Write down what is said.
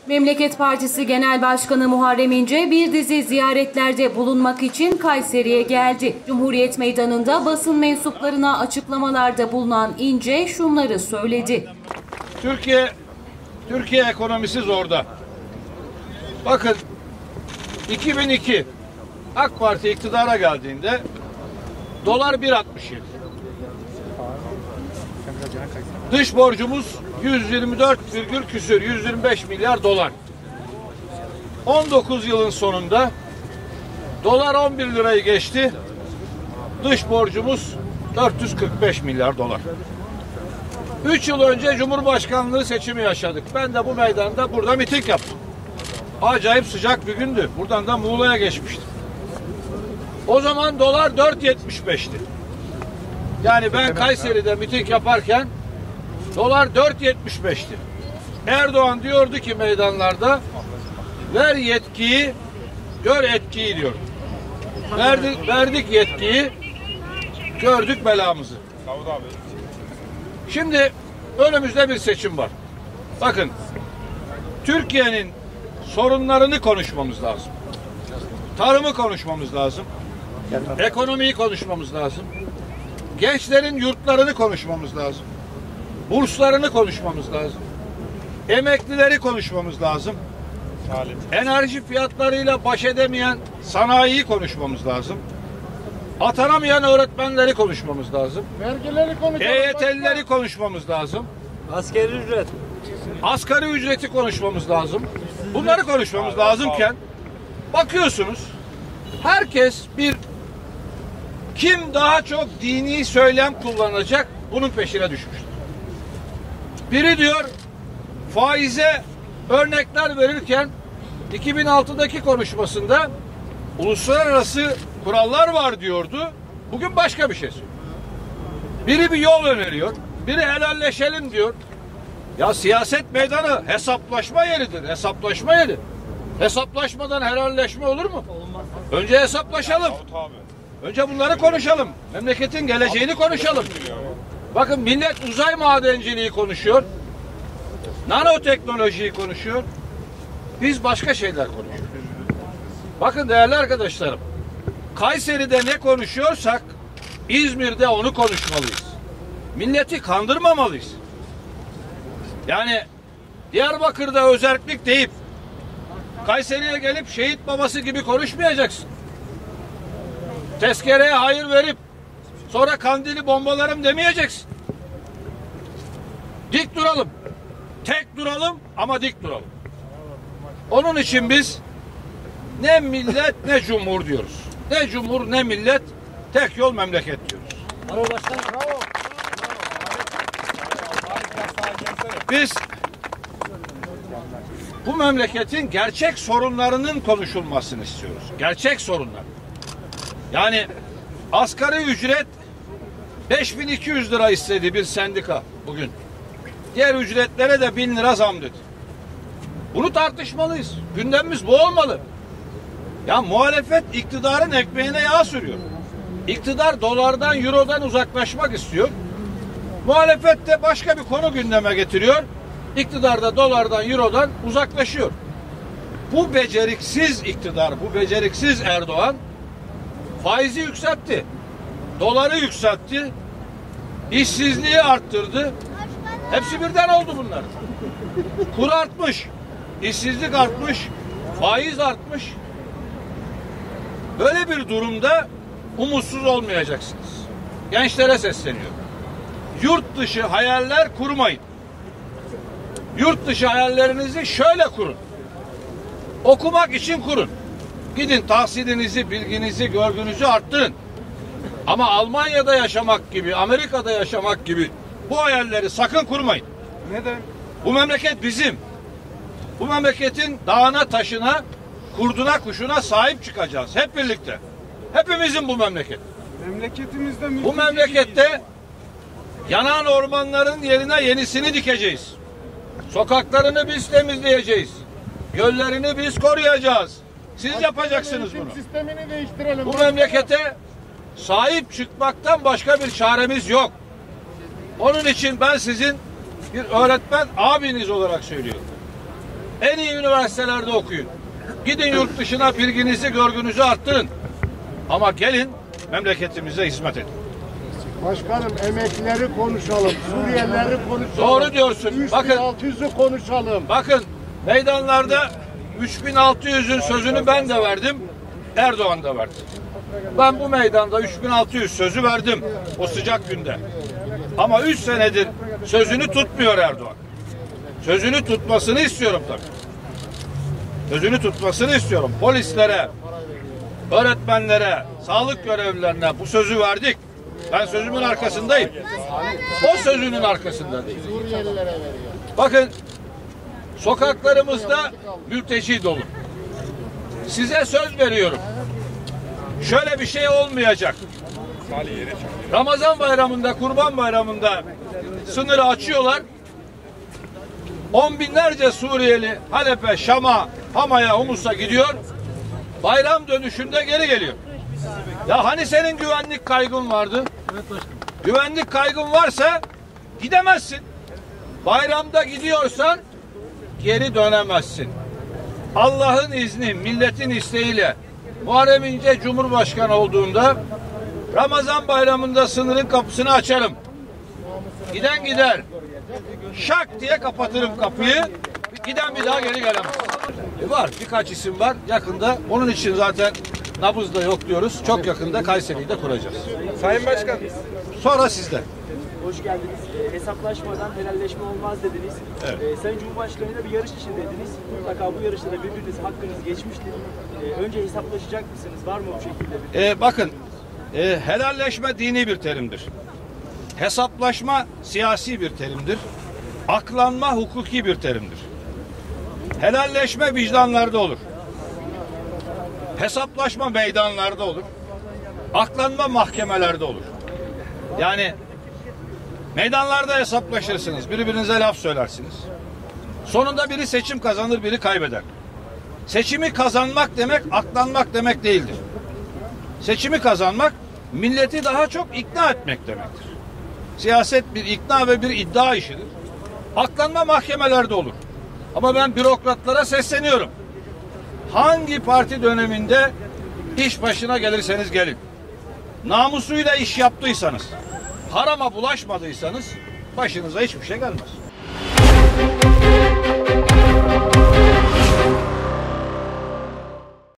Memleket Partisi Genel Başkanı Muharrem İnce bir dizi ziyaretlerde bulunmak için Kayseri'ye geldi. Cumhuriyet Meydanı'nda basın mensuplarına açıklamalarda bulunan İnce şunları söyledi. Türkiye ekonomisi zorda. Bakın 2002 AK Parti iktidara geldiğinde dolar 1.67. Dış borcumuz 125 milyar dolar. 19 yılın sonunda dolar 11 lirayı geçti. Dış borcumuz 445 milyar dolar. 3 yıl önce Cumhurbaşkanlığı seçimi yaşadık. Ben de bu meydanda burada miting yaptım. Acayip sıcak bir gündü. Buradan da Muğla'ya geçmiştim. O zaman dolar 4.75'ti. Yani ben Kayseri'de miting yaparken dolar 4.75'ti. Erdoğan diyordu ki meydanlarda ver yetkiyi, gör etkiyi diyor. Verdik yetkiyi, gördük belamızı. Şimdi önümüzde bir seçim var. Bakın, Türkiye'nin sorunlarını konuşmamız lazım. Tarımı konuşmamız lazım. Ekonomiyi konuşmamız lazım. Gençlerin yurtlarını konuşmamız lazım. Burslarını konuşmamız lazım. Emeklileri konuşmamız lazım. Enerji fiyatlarıyla baş edemeyen sanayiyi konuşmamız lazım. Atanamayan öğretmenleri konuşmamız lazım. Vergileri konuşmamız EYT'lileri konuşmamız lazım. Asgari ücreti konuşmamız lazım. Bunları konuşmamız lazımken bakıyorsunuz herkes kim daha çok dini söylem kullanacak bunun peşine düşmüştür. Biri diyor faize örnekler verirken 2006'daki konuşmasında uluslararası kurallar var diyordu. Bugün başka bir şey söylüyor. Biri bir yol öneriyor. Biri helalleşelim diyor. Ya siyaset meydanı hesaplaşma yeridir. Hesaplaşma yeri. Hesaplaşmadan helalleşme olur mu? Olmaz. Önce hesaplaşalım. Önce bunları konuşalım. Memleketin geleceğini konuşalım. Bakın millet uzay madenciliği konuşuyor. Nanoteknolojiyi konuşuyor. Biz başka şeyler konuşuyoruz. Bakın değerli arkadaşlarım. Kayseri'de ne konuşuyorsak İzmir'de onu konuşmalıyız. Milleti kandırmamalıyız. Yani Diyarbakır'da özerklik deyip Kayseri'ye gelip şehit babası gibi konuşmayacaksın. Tezkereye hayır verip sonra Kandil'i bombalarım demeyeceksin. Dik duralım. Tek duralım ama dik duralım. Onun için biz ne millet ne cumhur diyoruz. Ne cumhur ne millet, tek yol memleket diyoruz. Biz bu memleketin gerçek sorunlarının konuşulmasını istiyoruz. Gerçek sorunlar. Yani asgari ücret 5200 lira istedi bir sendika bugün. Diğer ücretlere de 1000 lira zam dedi. Bunu tartışmalıyız. Gündemimiz bu olmalı. Ya muhalefet iktidarın ekmeğine yağ sürüyor. İktidar dolardan, eurodan uzaklaşmak istiyor. Muhalefet de başka bir konu gündeme getiriyor. İktidar da dolardan, eurodan uzaklaşıyor. Bu beceriksiz iktidar, bu beceriksiz Erdoğan faizi yükseltti. Doları yükseltti. İşsizliği arttırdı. Hepsi birden oldu bunlar. Kur artmış. İşsizlik artmış. Faiz artmış. Böyle bir durumda umutsuz olmayacaksınız. Gençlere sesleniyorum. Yurt dışı hayaller kurmayın. Yurt dışı hayallerinizi şöyle kurun. Okumak için kurun. Gidin tahsilinizi, bilginizi, görgünüzü arttırın. Ama Almanya'da yaşamak gibi, Amerika'da yaşamak gibi bu hayalleri sakın kurmayın. Neden? Bu memleket bizim. Bu memleketin dağına, taşına, kurduna, kuşuna sahip çıkacağız. Hep birlikte. Hepimizin bu memleket. Memleketimizde bu memlekette yanan ormanların yerine yenisini dikeceğiz. Sokaklarını biz temizleyeceğiz. Göllerini biz koruyacağız. Siz yapacaksınız bunu. Sistemini değiştirelim. Bu memlekete sahip çıkmaktan başka bir çaremiz yok. Onun için ben sizin bir öğretmen abiniz olarak söylüyorum. En iyi üniversitelerde okuyun. Gidin yurt dışına, bilginizi, görgünüzü arttırın. Ama gelin memleketimize hizmet edin. Başkanım emeklileri konuşalım, Suriyelileri konuşalım. Doğru diyorsun. Bakın 3600'ü konuşalım. Bakın meydanlarda 3600'ün sözünü ben de verdim, Erdoğan da verdi. Ben bu meydanda 3600 sözü verdim o sıcak günde. Ama 3 senedir sözünü tutmuyor Erdoğan. Sözünü tutmasını istiyorum tabii. Sözünü tutmasını istiyorum. Polislere, öğretmenlere, sağlık görevlilerine bu sözü verdik. Ben sözümün arkasındayım. O sözünün arkasında değil. Bakın sokaklarımızda mülteci dolu. Size söz veriyorum. Şöyle bir şey olmayacak. Ramazan bayramında, Kurban bayramında sınırı açıyorlar. On binlerce Suriyeli Halep'e, Şam'a, Hama'ya, Humus'a gidiyor. Bayram dönüşünde geri geliyor. Ya hani senin güvenlik kaygın vardı? Evet başkanım. Güvenlik kaygın varsa gidemezsin. Bayramda gidiyorsan geri dönemezsin. Allah'ın izni, milletin isteğiyle Muharrem İnce Cumhurbaşkanı olduğunda Ramazan bayramında sınırın kapısını açarım. Giden gider. Şak diye kapatırım kapıyı. Giden bir daha geri gelemez. Var, birkaç isim var yakında. Onun için zaten nabızda yok diyoruz. Çok yakında Kayseri'yi de kuracağız. Sayın Başkan. Sonra sizde. Hoş geldiniz. Hesaplaşmadan helalleşme olmaz dediniz. Evet. Sayın Cumhurbaşkanı'yla bir yarış içindeydiniz. Mutlaka bu yarışta da birbirinize hakkınız geçmiştir. Önce hesaplaşacak mısınız? Var mı bu şekilde bir? Bakın, helalleşme dini bir terimdir. Hesaplaşma siyasi bir terimdir. Aklanma hukuki bir terimdir. Helalleşme vicdanlarda olur. Hesaplaşma meydanlarda olur. Aklanma mahkemelerde olur. Yani meydanlarda hesaplaşırsınız. Birbirinize laf söylersiniz. Sonunda biri seçim kazanır, biri kaybeder. Seçimi kazanmak demek aklanmak demek değildir. Seçimi kazanmak milleti daha çok ikna etmek demektir. Siyaset bir ikna ve bir iddia işidir. Aklanma mahkemelerde olur. Ama ben bürokratlara sesleniyorum. Hangi parti döneminde iş başına gelirseniz gelin. Namusuyla iş yaptıysanız, harama bulaşmadıysanız başınıza hiçbir şey gelmez.